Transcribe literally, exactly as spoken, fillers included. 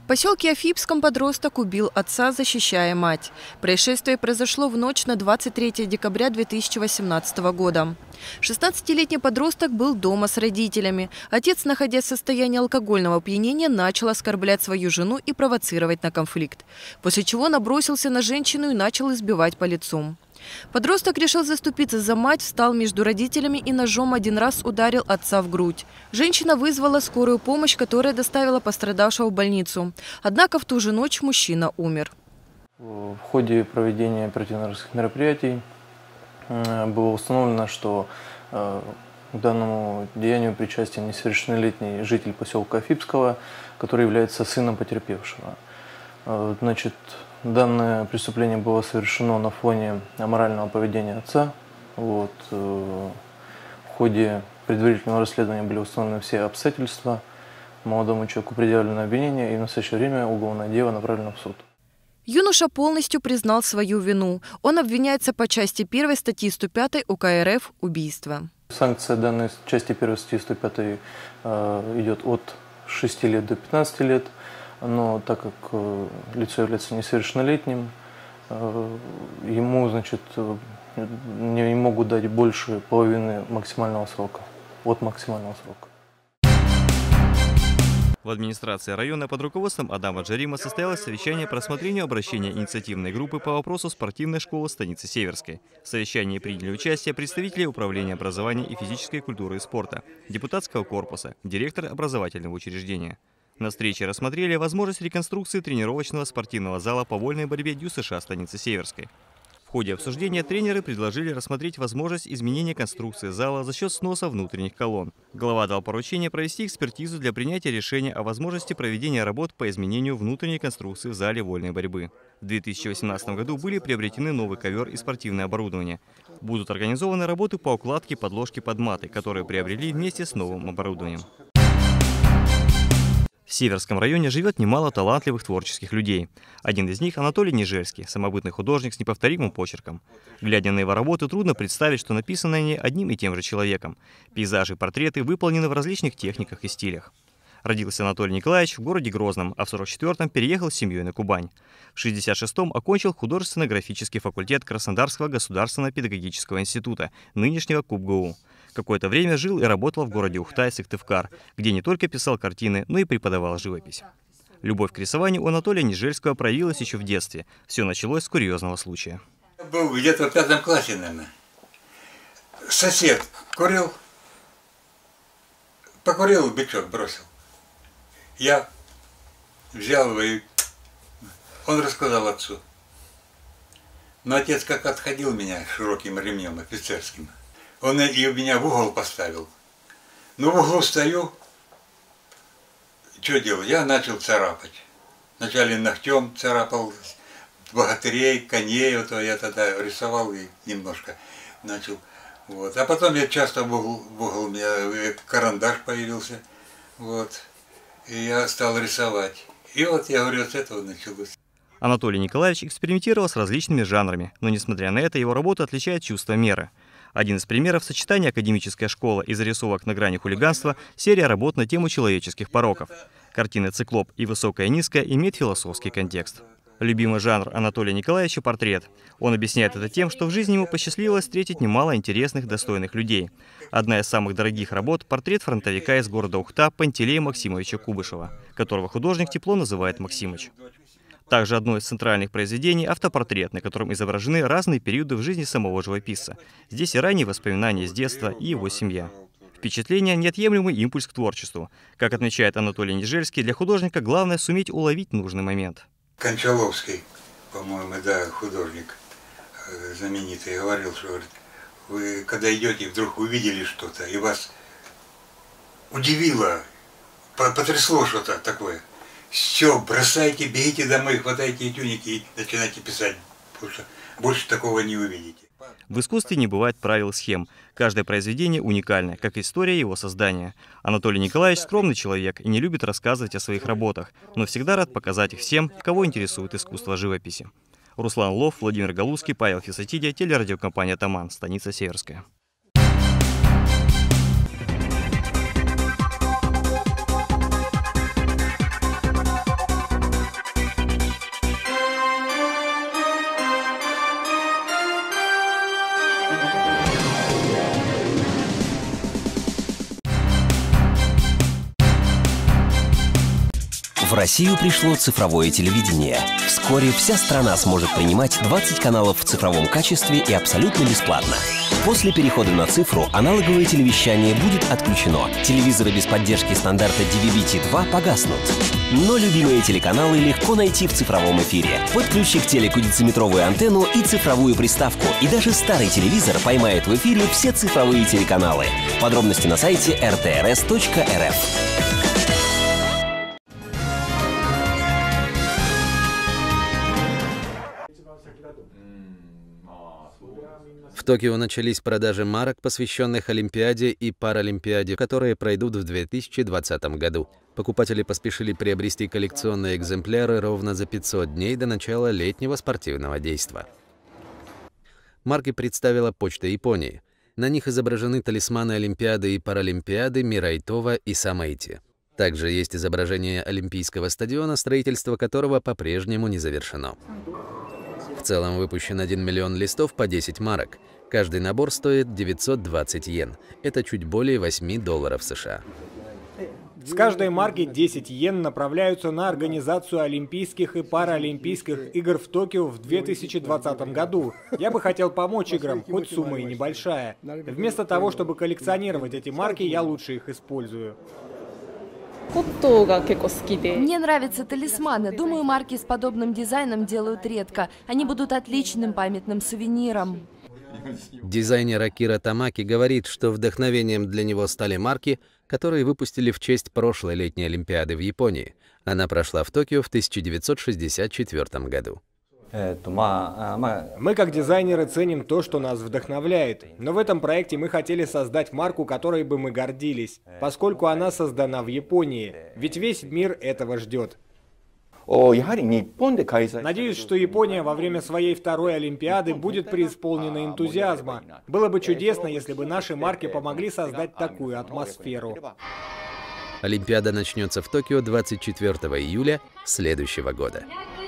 поселке Афипском подросток убил отца, защищая мать. Происшествие произошло в ночь на двадцать третье декабря две тысячи восемнадцатого года. шестнадцатилетний подросток был дома с родителями. Отец, находясь в состоянии алкогольного опьянения, начал оскорблять свою жену и провоцировать на конфликт. После чего набросился на женщину и начал избивать по лицу. Подросток решил заступиться за мать, встал между родителями и ножом один раз ударил отца в грудь. Женщина вызвала скорую помощь, которая доставила пострадавшего в больницу. Однако в ту же ночь мужчина умер. В ходе проведения оперативно-розыскных мероприятий было установлено, что к данному деянию причастен несовершеннолетний житель поселка Афипского, который является сыном потерпевшего. Значит, данное преступление было совершено на фоне аморального поведения отца. Вот. В ходе предварительного расследования были установлены все обстоятельства. Молодому человеку предъявлено обвинение, и в настоящее время уголовное дело направлено в суд. Юноша полностью признал свою вину. Он обвиняется по части первой статьи сто пятой УК РФ «Убийство». Санкция данной части первой статьи сто пятой э, идет от шести лет до пятнадцати лет. Но так как э, лицо является несовершеннолетним, э, ему, значит, не, не могут дать больше половины максимального срока, от максимального срока. В администрации района под руководством Адама Джарима состоялось совещание по рассмотрению обращения инициативной группы по вопросу спортивной школы станицы Северской. В совещании приняли участие представители Управления образования и физической культуры и спорта, депутатского корпуса, директор образовательного учреждения. На встрече рассмотрели возможность реконструкции тренировочного спортивного зала по вольной борьбе ДЮСШ станицы Северской. В ходе обсуждения тренеры предложили рассмотреть возможность изменения конструкции зала за счет сноса внутренних колонн. Глава дал поручение провести экспертизу для принятия решения о возможности проведения работ по изменению внутренней конструкции в зале вольной борьбы. В две тысячи восемнадцатом году были приобретены новый ковер и спортивное оборудование. Будут организованы работы по укладке подложки под маты, которые приобрели вместе с новым оборудованием. В Северском районе живет немало талантливых творческих людей. Один из них – Анатолий Нежельский, самобытный художник с неповторимым почерком. Глядя на его работы, трудно представить, что написано они одним и тем же человеком. Пейзажи и портреты выполнены в различных техниках и стилях. Родился Анатолий Николаевич в городе Грозном, а в сорок четвёртом переехал с семьей на Кубань. В шестьдесят шестом окончил художественно-графический факультет Краснодарского государственного педагогического института, нынешнего КубГУ. Какое-то время жил и работал в городе Ухта, Сыктывкар, где не только писал картины, но и преподавал живопись. Любовь к рисованию у Анатолия Нежельского проявилась еще в детстве. Все началось с курьезного случая. Был где-то в пятом классе, наверное. Сосед курил, покурил, бычок бросил. Я взял его, и он рассказал отцу. Но отец как отходил меня широким ремнем офицерским. Он и меня в угол поставил. Ну, в углу стою. Что делаю? Я начал царапать. Вначале ногтем царапал богатырей, коней. Вот я тогда рисовал и немножко начал. Вот. А потом я часто в угол, в угол у меня карандаш появился. Вот. И я стал рисовать. И вот я говорю, с этого началось. Анатолий Николаевич экспериментировал с различными жанрами, но несмотря на это, его работу отличает чувство меры. Один из примеров сочетания академическая школа и зарисовок на грани хулиганства – серия работ на тему человеческих пороков. Картины «Циклоп» и «Высокое и низкое» имеют философский контекст. Любимый жанр Анатолия Николаевича – портрет. Он объясняет это тем, что в жизни ему посчастливилось встретить немало интересных, достойных людей. Одна из самых дорогих работ – портрет фронтовика из города Ухта Пантелея Максимовича Кубышева, которого художник тепло называет Максимыч. Также одно из центральных произведений – автопортрет, на котором изображены разные периоды в жизни самого живописца. Здесь и ранние воспоминания с детства, и его семья. Впечатление – неотъемлемый импульс к творчеству. Как отмечает Анатолий Нежельский, для художника главное – суметь уловить нужный момент. Кончаловский, по-моему, да, художник знаменитый, говорил, что говорит, вы когда идете, вдруг увидели что-то, и вас удивило, потрясло что-то такое. Все, бросайте, бегите домой, хватайте тюники и начинайте писать, потому что больше такого не увидите. В искусстве не бывает правил и схем. Каждое произведение уникальное, как история его создания. Анатолий Николаевич скромный человек и не любит рассказывать о своих работах, но всегда рад показать их всем, кого интересует искусство живописи. Руслан Лов, Владимир Галузский, Павел Фисатидия, телерадиокомпания «Таман», станица Северская. В Россию пришло цифровое телевидение. Вскоре вся страна сможет принимать двадцать каналов в цифровом качестве и абсолютно бесплатно. После перехода на цифру аналоговое телевещание будет отключено. Телевизоры без поддержки стандарта ди ви би ти два погаснут. Но любимые телеканалы легко найти в цифровом эфире. Подключи к телеку дециметровую антенну и цифровую приставку. И даже старый телевизор поймает в эфире все цифровые телеканалы. Подробности на сайте эр тэ эр эс точка эр эф. В Токио начались продажи марок, посвященных Олимпиаде и Паралимпиаде, которые пройдут в две тысячи двадцатом году. Покупатели поспешили приобрести коллекционные экземпляры ровно за пятьсот дней до начала летнего спортивного действа. Марки представила Почта Японии. На них изображены талисманы Олимпиады и Паралимпиады Мирайтова и Самэйти. Также есть изображение Олимпийского стадиона, строительство которого по-прежнему не завершено. В целом выпущен один миллион листов по десять марок. Каждый набор стоит девятьсот двадцать йен. Это чуть более восьми долларов США. С каждой марки десять йен направляются на организацию Олимпийских и Паралимпийских игр в Токио в две тысячи двадцатом году. Я бы хотел помочь играм, хоть сумма и небольшая. Вместо того, чтобы коллекционировать эти марки, я лучше их использую. Мне нравятся талисманы. Думаю, марки с подобным дизайном делают редко. Они будут отличным памятным сувениром. Дизайнер Акира Тамаки говорит, что вдохновением для него стали марки, которые выпустили в честь прошлой летней Олимпиады в Японии. Она прошла в Токио в тысяча девятьсот шестьдесят четвёртом году. Мы, как дизайнеры, ценим то, что нас вдохновляет. Но в этом проекте мы хотели создать марку, которой бы мы гордились, поскольку она создана в Японии. Ведь весь мир этого ждет. Надеюсь, что Япония во время своей второй Олимпиады будет преисполнена энтузиазма. Было бы чудесно, если бы наши марки помогли создать такую атмосферу. Олимпиада начнется в Токио двадцать четвёртого июля следующего года.